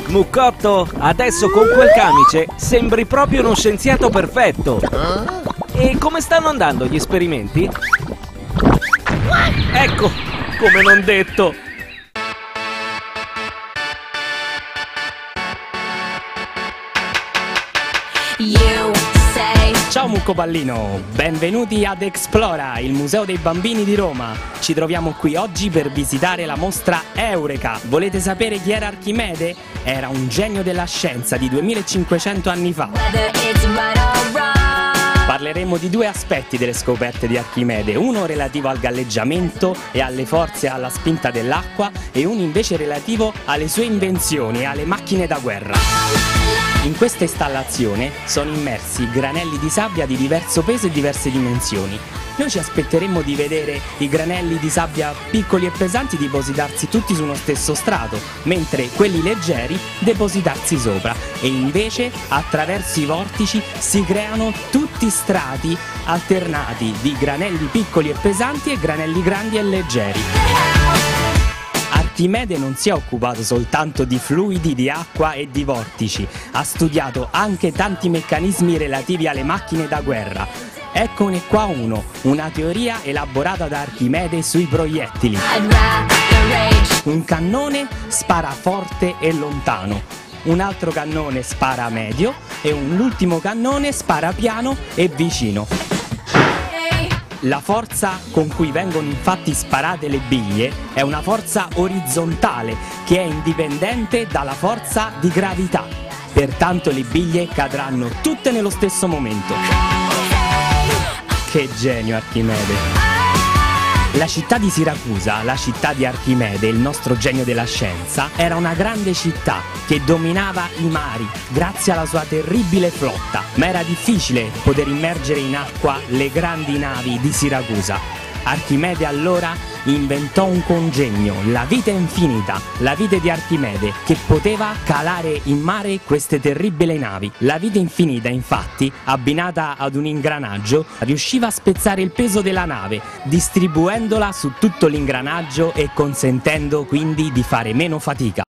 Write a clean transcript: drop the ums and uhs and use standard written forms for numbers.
Muccotto, adesso con quel camice sembri proprio uno scienziato perfetto. E come stanno andando gli esperimenti? Ecco, come non detto. Ciao Muccopallino, benvenuti ad Explora, il museo dei bambini di Roma. Ci troviamo qui oggi per visitare la mostra Eureka. Volete sapere chi era Archimede? Era un genio della scienza di 2500 anni fa. Parleremo di due aspetti delle scoperte di Archimede, uno relativo al galleggiamento e alle forze e alla spinta dell'acqua e uno invece relativo alle sue invenzioni e alle macchine da guerra. In questa installazione sono immersi granelli di sabbia di diverso peso e diverse dimensioni. Noi ci aspetteremmo di vedere i granelli di sabbia piccoli e pesanti depositarsi tutti su uno stesso strato, mentre quelli leggeri depositarsi sopra, e invece attraverso i vortici si creano tutti strati alternati di granelli piccoli e pesanti e granelli grandi e leggeri. Archimede non si è occupato soltanto di fluidi, di acqua e di vortici, ha studiato anche tanti meccanismi relativi alle macchine da guerra. Eccone qua uno, una teoria elaborata da Archimede sui proiettili. Un cannone spara forte e lontano, un altro cannone spara medio e l'ultimo cannone spara piano e vicino. La forza con cui vengono infatti sparate le biglie è una forza orizzontale che è indipendente dalla forza di gravità. Pertanto le biglie cadranno tutte nello stesso momento. Che genio Archimede! La città di Siracusa, la città di Archimede, il nostro genio della scienza, era una grande città che dominava i mari grazie alla sua terribile flotta, ma era difficile poter immergere in acqua le grandi navi di Siracusa. Archimede allora inventò un congegno, la vite infinita, la vite di Archimede, che poteva calare in mare queste terribili navi. La vite infinita, infatti, abbinata ad un ingranaggio, riusciva a spezzare il peso della nave, distribuendola su tutto l'ingranaggio e consentendo quindi di fare meno fatica.